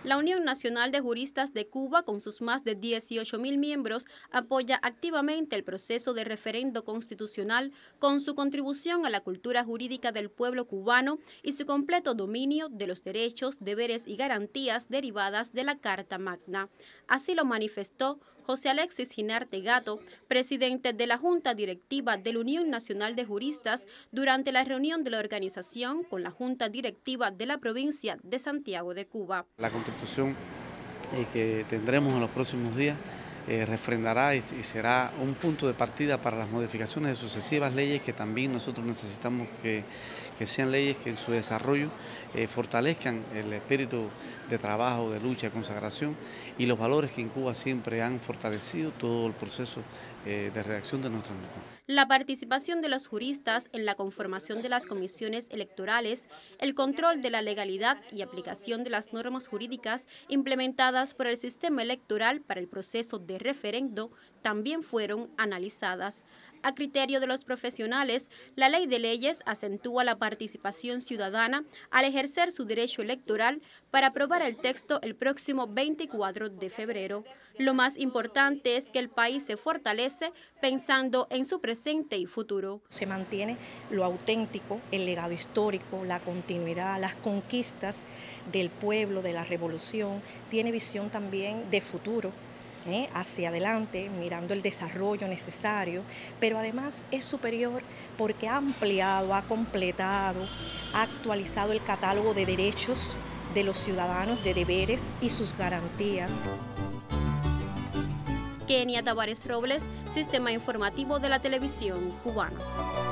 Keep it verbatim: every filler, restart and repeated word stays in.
La Unión Nacional de Juristas de Cuba, con sus más de dieciocho mil miembros, apoya activamente el proceso de referendo constitucional con su contribución a la cultura jurídica del pueblo cubano y su completo dominio de los derechos, deberes y garantías derivadas de la Carta Magna. Así lo manifestó José Alexis Ginarte Gato, presidente de la Junta Directiva de la Unión Nacional de Juristas, durante la reunión de la organización con la Junta Directiva de la provincia de Santiago de Cuba. La Constitución eh, que tendremos en los próximos días eh, refrendará y, y será un punto de partida para las modificaciones de sucesivas leyes que también nosotros necesitamos que, que sean leyes que en su desarrollo eh, fortalezcan el espíritu de trabajo, de lucha, de consagración y los valores que en Cuba siempre han fortalecido todo el proceso eh, de redacción de nuestras normas. La participación de los juristas en la conformación de las comisiones electorales, el control de la legalidad y aplicación de las normas jurídicas implementadas por el sistema electoral para el proceso de referendo también fueron analizadas. A criterio de los profesionales, la ley de leyes acentúa la participación ciudadana al ejercer su derecho electoral para aprobar el texto el próximo veinticuatro de febrero. Lo más importante es que el país se fortalece pensando en su presente y futuro. Se mantiene lo auténtico, el legado histórico, la continuidad, las conquistas del pueblo, de la revolución. Tiene visión también de futuro. ¿Eh? hacia adelante, mirando el desarrollo necesario, pero además es superior porque ha ampliado, ha completado, ha actualizado el catálogo de derechos de los ciudadanos, de deberes y sus garantías. Kenia Tavares Robles, Sistema Informativo de la Televisión Cubana.